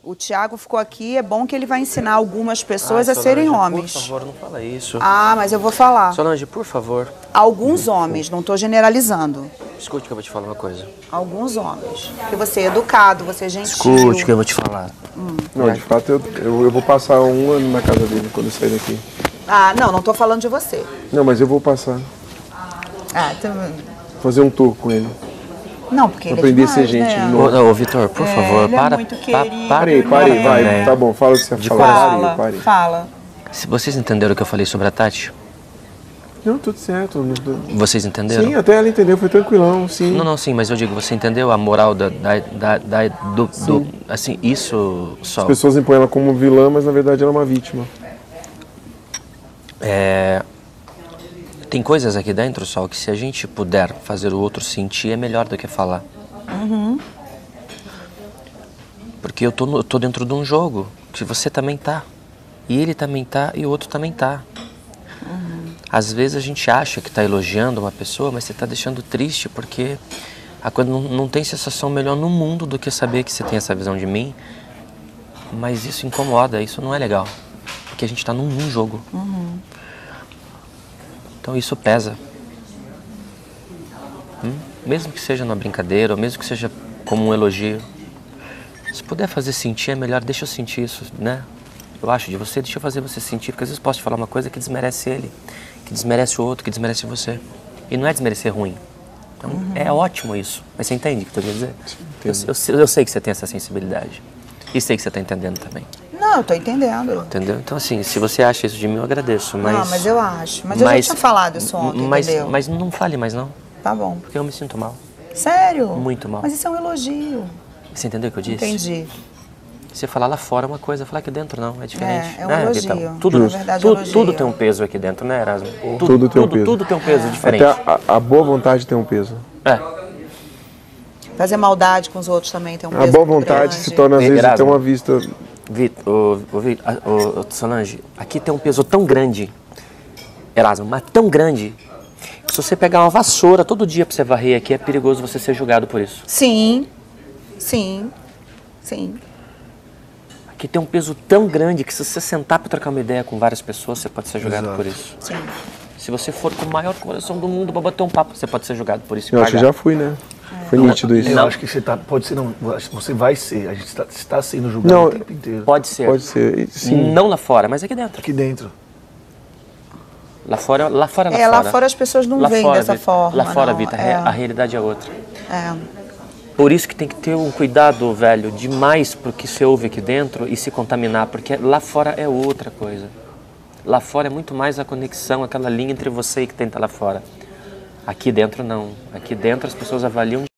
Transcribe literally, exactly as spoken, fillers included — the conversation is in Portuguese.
O Thiago ficou aqui, é bom que ele vai ensinar algumas pessoas Ai, a serem Solange, homens. por favor, não fala isso. Ah, mas eu vou falar. Solange, por favor. Alguns homens, não estou generalizando. Escute que eu vou te falar uma coisa. Alguns homens. Porque você é educado, você é gentil. Escute que eu vou te falar. Hum. Não, de fato, eu, eu, eu vou passar um ano na casa dele quando eu sair daqui. Ah, não, não estou falando de você. Não, mas eu vou passar. Ah, então... Fazer um tour com ele. Não, porque ele aprender é a ser demais, gente né? de novo. Ô, ô Vitor, por É, favor, ele é para. muito pa- querido. Parei, para parei, vai. também. Tá bom, fala o que você De falar. coração. Fala, Parei, parei. fala. Se vocês entenderam o que eu falei sobre a Tati? Não, tudo certo. não tô- Vocês entenderam? Sim, até ela entendeu, foi tranquilão, sim. Não, não, sim, mas eu digo, você entendeu a moral da, da, da, da- do, do. Assim, isso só. As pessoas impõem ela como vilã, mas na verdade ela é uma vítima. É, tem coisas aqui dentro, Sol, que se a gente puder fazer o outro sentir, é melhor do que falar. Uhum. Porque eu tô, no- eu tô dentro de um jogo, que você também tá. E ele também tá, e o outro também tá. Às vezes a gente acha que tá elogiando uma pessoa, mas você tá deixando triste, porque a coisa não, não tem sensação melhor no mundo do que saber que você tem essa visão de mim. Mas isso incomoda, isso não é legal. Porque a gente tá num, num jogo. Uhum. Então isso pesa. Hum? Mesmo que seja numa brincadeira, ou mesmo que seja como um elogio. Se puder fazer sentir, é melhor. Deixa eu sentir isso, né? Eu acho de você, deixa eu fazer você sentir. Porque às vezes eu posso te falar uma coisa que desmerece ele, que desmerece o outro, que desmerece você. E não é desmerecer ruim. Então, Uhum. é ótimo isso. Mas você entende o que eu tô querendo dizer? Eu, Entendo. eu, eu sei que você tem essa sensibilidade. E sei que você tá entendendo também. Não, eu tô entendendo. Entendeu? Então, assim, se você acha isso de mim, eu agradeço. Mas, Não, mas eu acho. Mas, eu já tinha falado isso ontem, mas, entendeu? Mas não fale mais, não. Tá bom. Porque eu me sinto mal. Sério? Muito mal. Mas isso é um elogio. Você entendeu o que eu disse? Entendi. Você falar lá fora é uma coisa, falar aqui dentro não, é diferente. É, é um né, elogio. Vitão? Tudo, Na verdade, tudo, elogio. tudo tem um peso aqui dentro, né, Erasmo? Tudo, Tudo tem um tudo, peso. tudo tem um peso diferente. Até a, a boa vontade tem um peso. É. Fazer maldade com os outros também tem um A peso boa muito vontade grande. se torna às vezes Erasmo. até uma vista. Vitor, ô, ô, Vitor, ah, ô, ô, Solange, aqui tem um peso tão grande, Erasmo, mas tão grande, que se você pegar uma vassoura todo dia pra você varrer aqui, é perigoso você ser julgado por isso. Sim, sim, sim. Aqui tem um peso tão grande que se você sentar pra trocar uma ideia com várias pessoas, você pode ser julgado Exato. por isso. Sim. Se você for com o maior coração do mundo pra bater um papo, você pode ser julgado por isso. e Eu acho que pagar. já fui, né? Foi nítido isso. Eu Não. acho que você tá, pode ser, não, você vai ser, a gente está tá sendo julgado Não, o tempo inteiro. Pode ser. Pode ser. e- Sim. Não lá fora, mas aqui dentro. Aqui dentro. Lá fora, lá fora, lá É, lá fora. fora as pessoas não Lá veem fora, dessa Vitor. forma, Lá fora, não, Vitor, é. a realidade é outra. É. Por isso que tem que ter um cuidado, velho, demais pro que você ouve aqui dentro e se contaminar, porque lá fora é outra coisa. Lá fora é muito mais a conexão, aquela linha entre você e que tenta lá fora. Aqui dentro não. Aqui dentro as pessoas avaliam